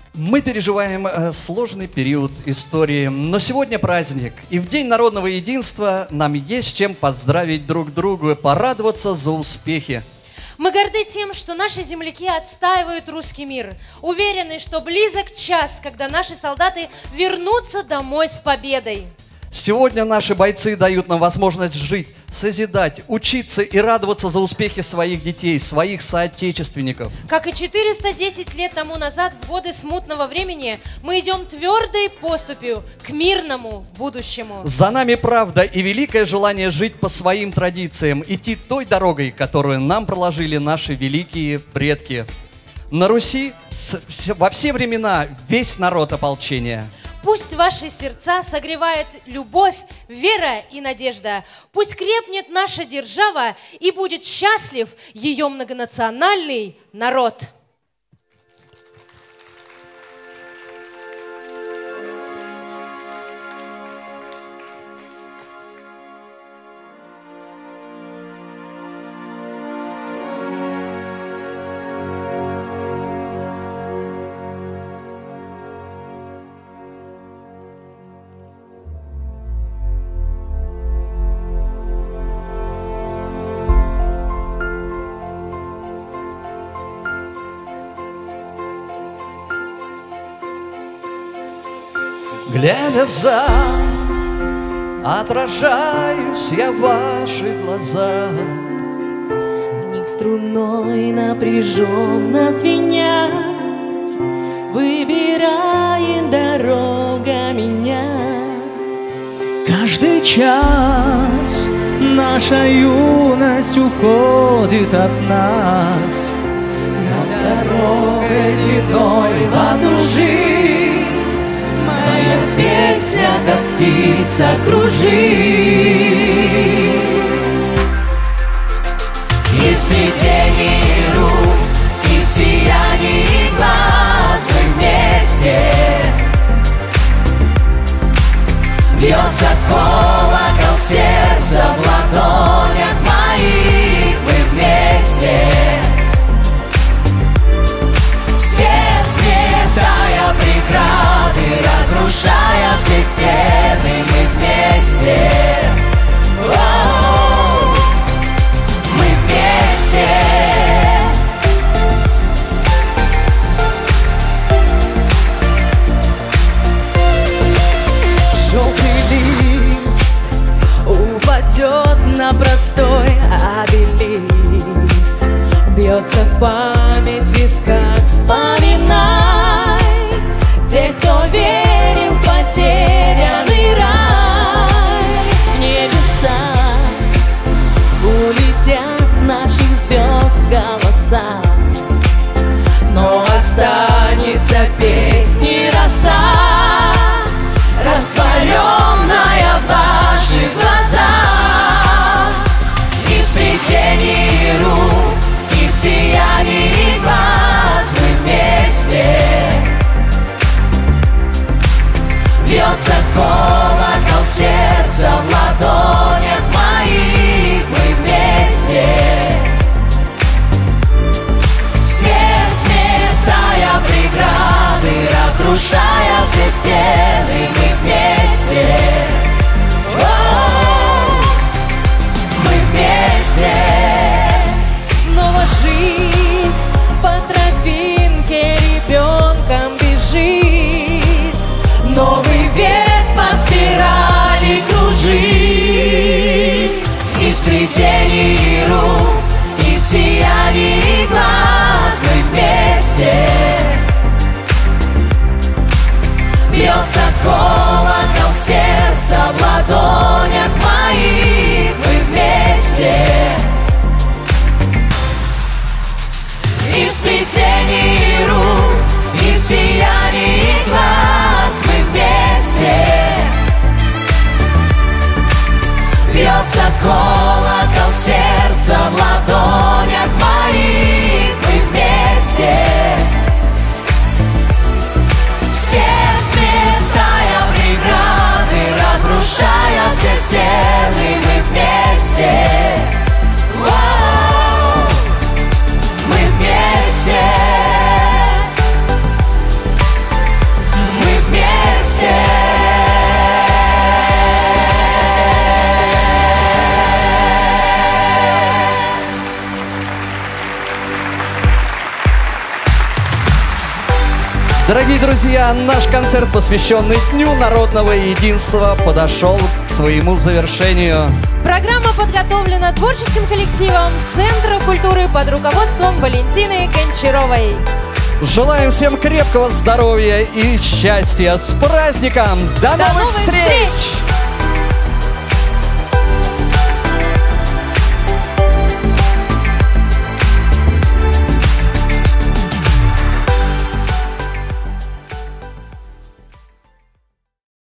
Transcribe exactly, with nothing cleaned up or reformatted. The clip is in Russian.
Мы переживаем э, сложный период истории, но сегодня праздник, и в День народного единства нам есть чем поздравить друг друга, порадоваться за успехи. Мы горды тем, что наши земляки отстаивают русский мир, уверены, что близок час, когда наши солдаты вернутся домой с победой. Сегодня наши бойцы дают нам возможность жить, созидать, учиться и радоваться за успехи своих детей, своих соотечественников. Как и четыреста десять лет тому назад, в годы смутного времени, мы идем твердой поступью к мирному будущему. За нами правда и великое желание жить по своим традициям, идти той дорогой, которую нам проложили наши великие предки. На Руси во все времена весь народ ополчения. Пусть ваши сердца согревает любовь, вера и надежда. Пусть крепнет наша держава и будет счастлив ее многонациональный народ. Глядя в зал, отражаюсь я в ваших глазах. В них струной напряженно звеня выбирает дорога меня. Каждый час наша юность уходит от нас, над дорогой длиной в одну жизнь. Моя песня, как птица, кружит. И в сплетении рук, и в сиянии глаз мы вместе. Бьется колокол сердца в ладонях моих, мы вместе. Все сметая преграды, разрушая все стены, мы вместе. О-о-о, мы вместе. Желтый лист упадет на простой обелиск. Бьется память в висках, вспоминай тех, кто верил в потерянный рай. В небеса улетят наших звезд голоса, но останется песни роса, растворенная в ваших глазах. И в сплетении рук, и в сиянии глаз мы вместе. Бьется колокол сердца в ладонях моих, мы вместе. Все сметая преграды, разрушая все стены, мы вместе. О-о-о, мы вместе. Снова жизнь по тропинке ребенком бежит. Новый век по спирали кружит. И в сплетении рук, и в сиянии глаз мы вместе. Бьется Дорогие друзья, наш концерт, посвященный Дню народного единства, подошел к своему завершению. Программа подготовлена творческим коллективом Центра культуры под руководством Валентины Гончаровой. Желаем всем крепкого здоровья и счастья. С праздником! До, До новых новых встреч! встреч!